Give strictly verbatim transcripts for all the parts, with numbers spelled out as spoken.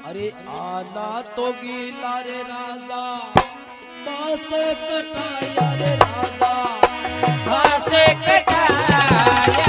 अरे आला तो गीला रे राजा बास कटाया रे राजा बास कटाया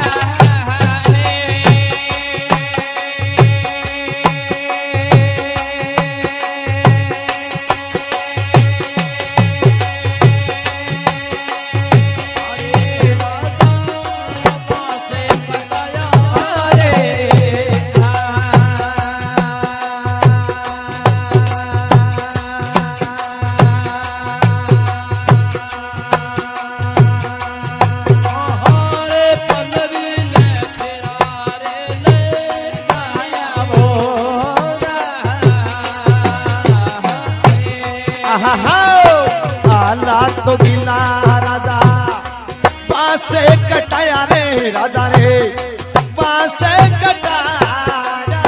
आला तो गिला राजा बासे कटाया रे राजा रे बासे कटाया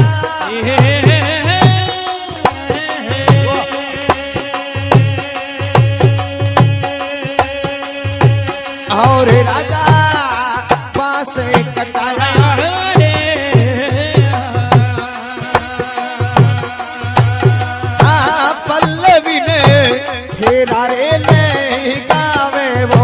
और राजा बासे कटाया पल्लवी ने फेरा रे ले गावे वो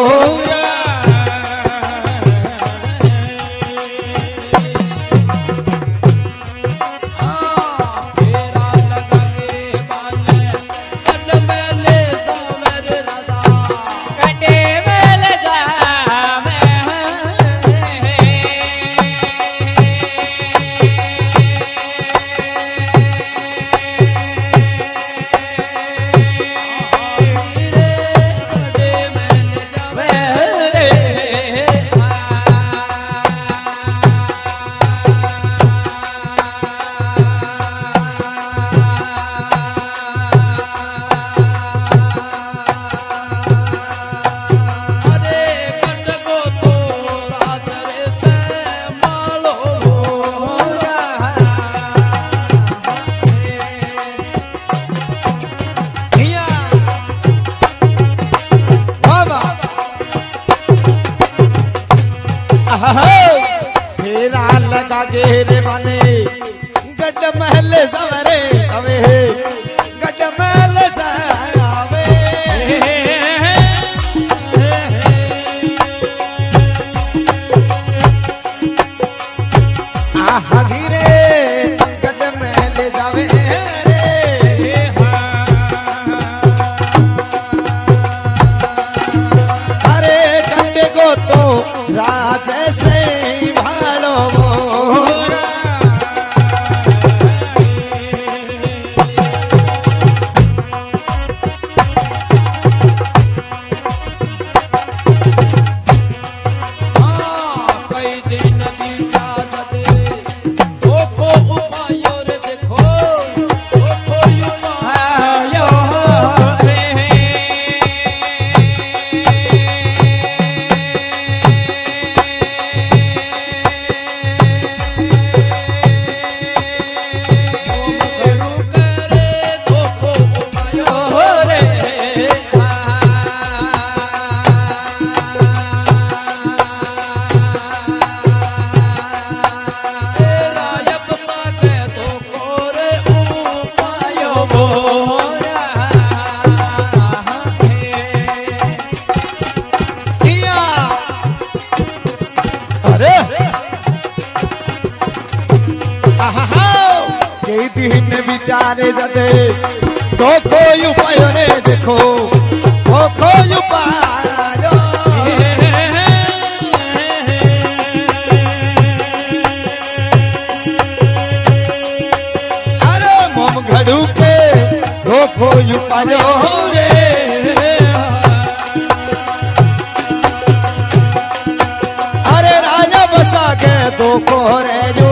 फेरा लगा गेरे माने गड महल सवरे अवे गड महल सवे आहा धीरे गड महल जावे रे अरे गड्ढे को तो राज से भालो दिन विचारे जदे तो कोई उपाय ने देखो तो कोई उपाय अरे मोम घड़ू के तो कोई उपाय रे अरे राजा बसा के तो कोरे जो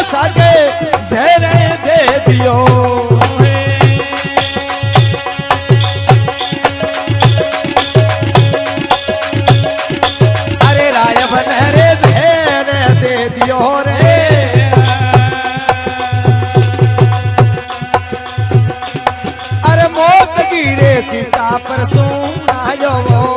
सागे जहरे दे दियो। अरे राय बनहरे जहरे दे दियो रे। अरे मौत गिरे चिता पर सुनायो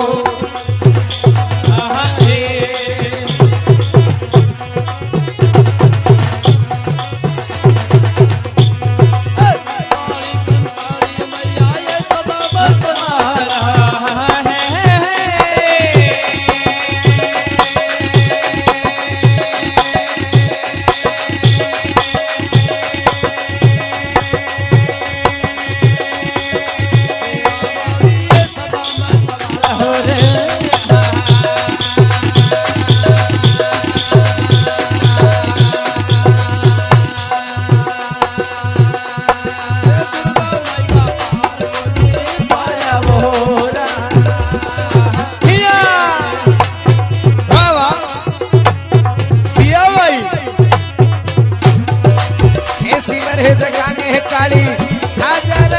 काली हाजर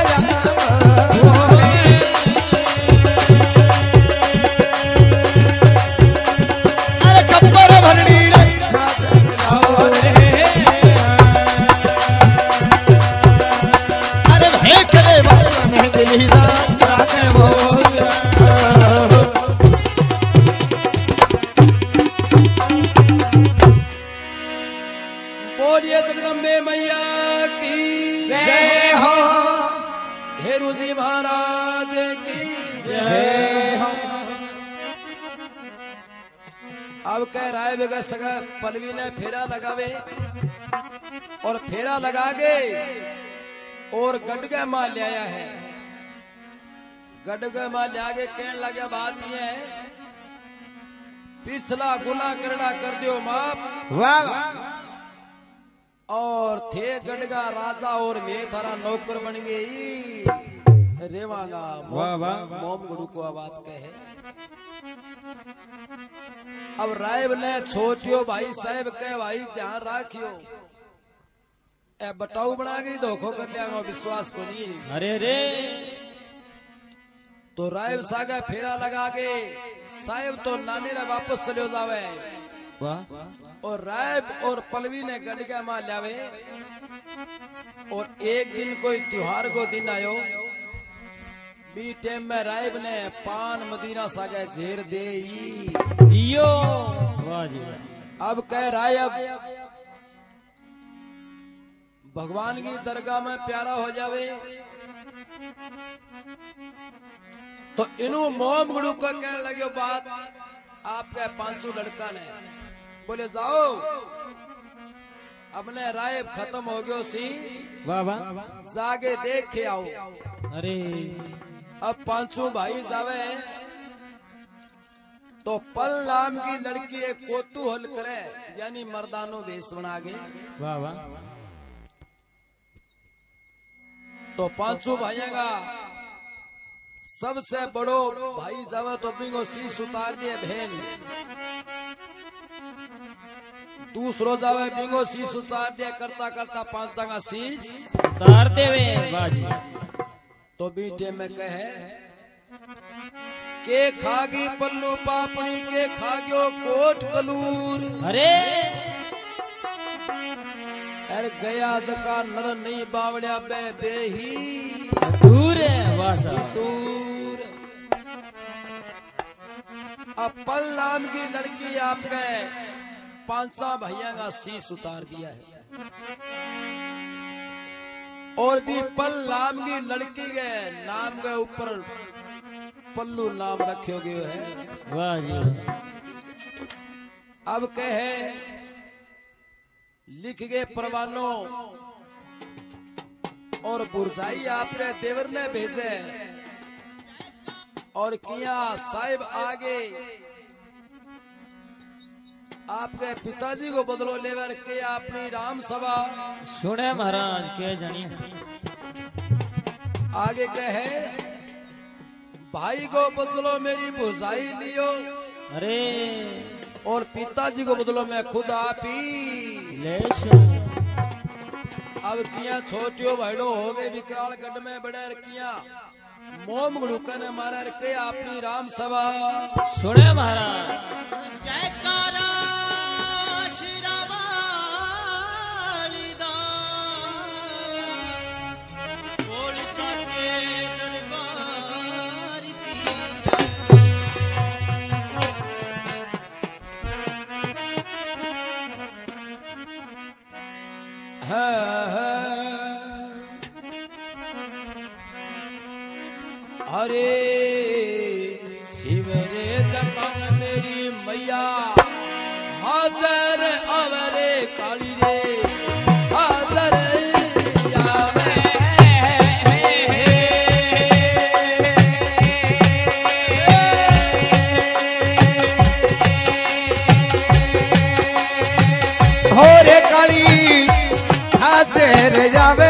अरे कब्बर भरनी रे अरे भेखले वाले दिल ही जाते वो बोलिए जगदम्बे मैया की जय हो। हेरू जी महाराज की जय हो। अब कह रहा है बेगा सगा पलवी ने फेरा लगावे और फेरा लगा के और गडगा मां ले आया है। गडगा मां ले आगे कहने लगे बात ये है पिछला गुना करना कर दियो माफ वाह और थे गडगा राजा और मैं थारा नौकर बन गई रेवांगा मोम गुरु को बात कहे। अब रायब ने छोटियो भाई साहब के भाई ध्यान राखियो ए बटाऊ बना गई धोखो कर लिया विश्वास को नहीं। अरे रे तो रायब सागा फेरा लगा के साहेब तो नानी ने वापस चले जावे और रायब और पलवी ने गडगा मां लावे और एक दिन कोई त्योहार को दिन आयो बी टाइम में रायब ने पान मदीना सागे झेर दे दियो। अब कह रायब भगवान की दरगाह में प्यारा हो जावे तो इनु मोम गुरु को कहने लगे बात आपके पांचों लड़का ने बोले जाओ अपने राय खत्म हो गयो सी वाह वाह जागे देख के आओ। अरे अब पांचों भाई जावे तो पल नाम की लड़की एक कोतूहल करे यानी मर्दानो वेश बना गे। वाह वाह तो पांचों भाइयों का सबसे बड़ो भाई जावे तो बिंगो शीश उतार दिए बहन दूसरो जावे बिंगो शीश उतार दिया करता करता पांचा का शीश उतार देवे बाजी। तो बीटे में कहे के खागी पल्लू पापड़ी के खागियो कोट कलूर। अरे अरे गया जका नर नहीं बावड़िया बे बेही दूर है वासा दूर। अब पल नाम की लड़की आपके पांचा भैया का शीश उतार दिया है और भी पल नाम की लड़की के नाम के ऊपर पल्लू नाम रखे गए है। वाह जी। अब कहे लिख गए परवानों और बुरजाई आपने देवर ने भेजे और किया साहिब आगे आपके पिताजी को बदलो लेवर के अपनी राम सभा सुने महाराज के जानिए आगे कहे भाई को बदलो मेरी बुरजाई लियो। अरे और पिताजी को बदलो मैं खुद आप ही ले अब किया सोचियो भाईडो हो गए विकराल गढ़ में बड़े रखिया मोम गुड़ुका ने मारा रखे अपनी राम सभा सुने महाराज जयकारा अरे शिवरे जगन मेरी मैया हाजर अवरे काली रे हाजर हो रे काली हाजर जावे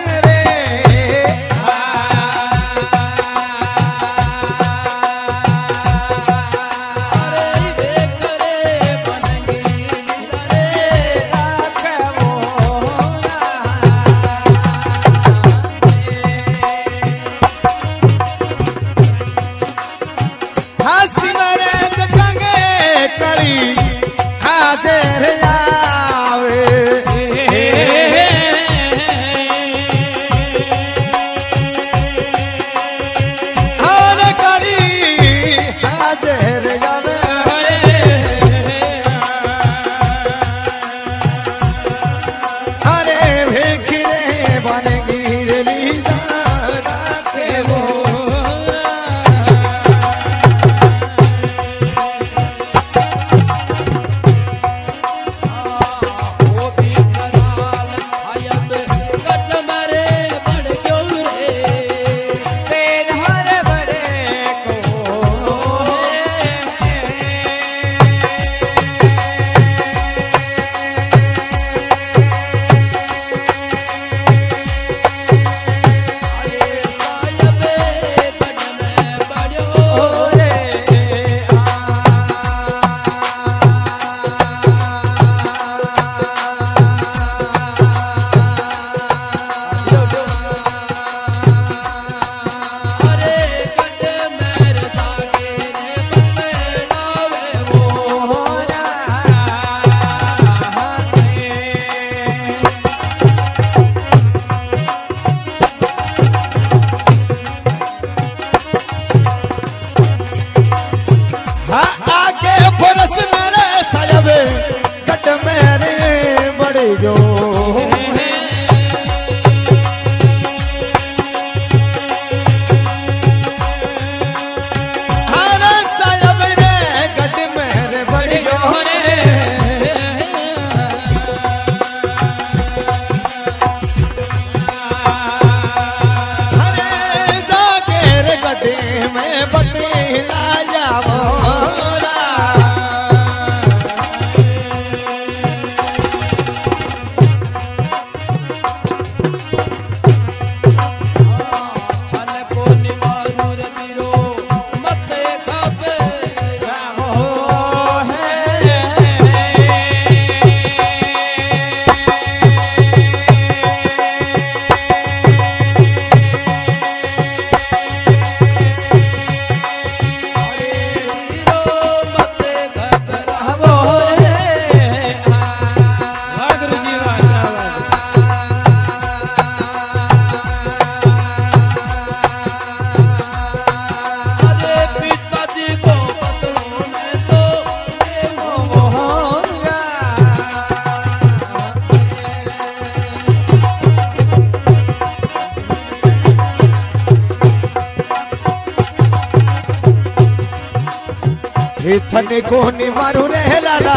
थने को नि मारू रे लाला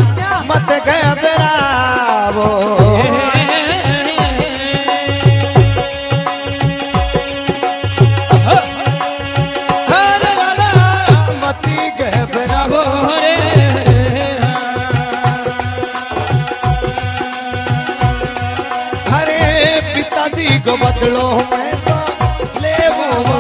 मत गया बेरावो हरे लाला मती गया बेरावो हरे पिताजी को बदलो मैं तो ले वो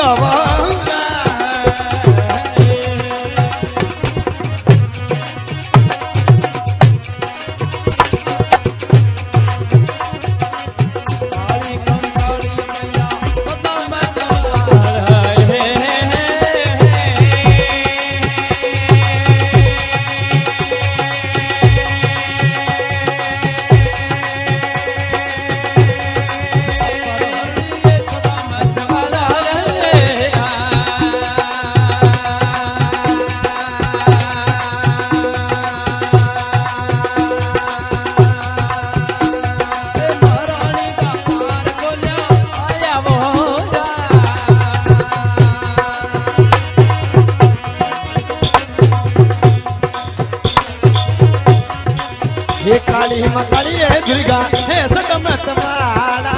आवाऊंगा। ये काली मकाली है दुर्गा है सदमत माला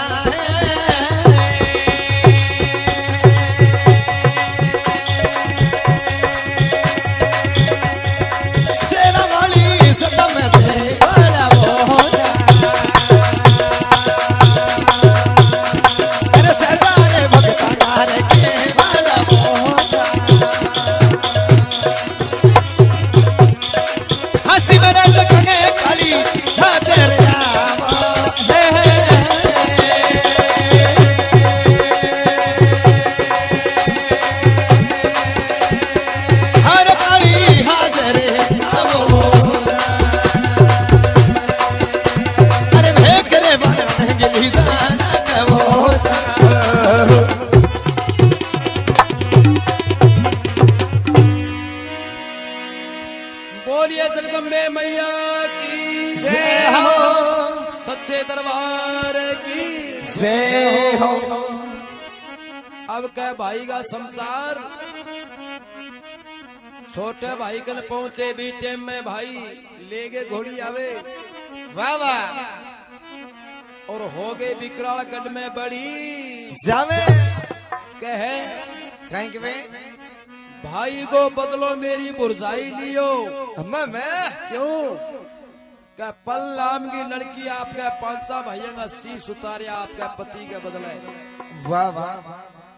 सेना वाली सदमत वाला मोहना अरे सरदार भगता नार के वाला मोहना हंसी मेरे लगने काली था तेरे नाम हर काली हाजर नाम अरे भेकरे बाला अंजलि जाना कहो बोलिए जगदम्बे मैया की जय हो सच्चे दरबार की जय हो अब कह भाई का संसार छोटे भाई कन पहुंचे भी टेम में भाई ले गए घोड़ी आवे वाह वाह और हो गए विकराल गढ़ में बड़ी जावे कहे कहीं के बे भाई को बदलो मेरी बुरजाई लियो अम्मा मैं क्यों क्या पल नाम की लड़की आपके पांचा भाइयों का शीश उतारे आपके पति के बदले वाह वाह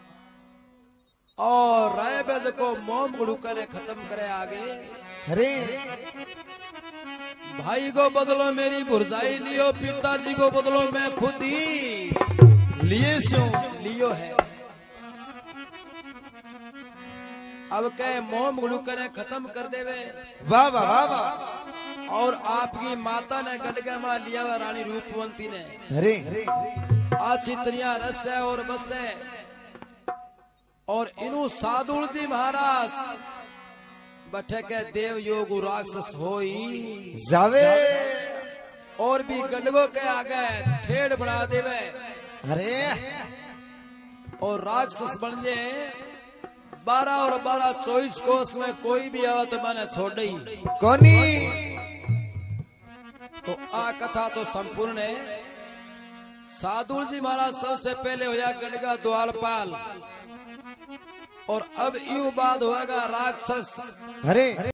और राय बेद को मोम गुड़ू करे खत्म करे आगे अरे भाई को बदलो मेरी बुरजाई लियो पिताजी को बदलो मैं खुद ही लिए सो लियो है अब कह मोम गुड़ू करे खत्म कर देवे वाह वाह वाह वाह और आपकी माता ने गडगे मां लिया हुआ रानी रूपवंती ने अरे आज चितरिया रस है और बस है और इनु साधुल जी महाराज बैठे के देव योग राक्षस होई जावे और भी गडगो के आगे ठेड़ बना देवे अरे और राक्षस बन जाए बारह और बारह चौबीस कोस में कोई भी आवा तो मैंने छोड़ दी कोनी तो आ कथा तो संपूर्ण है साधु जी महाराज सबसे पहले होया गडगा द्वारपाल और अब यू बाद होगा राक्षस अरे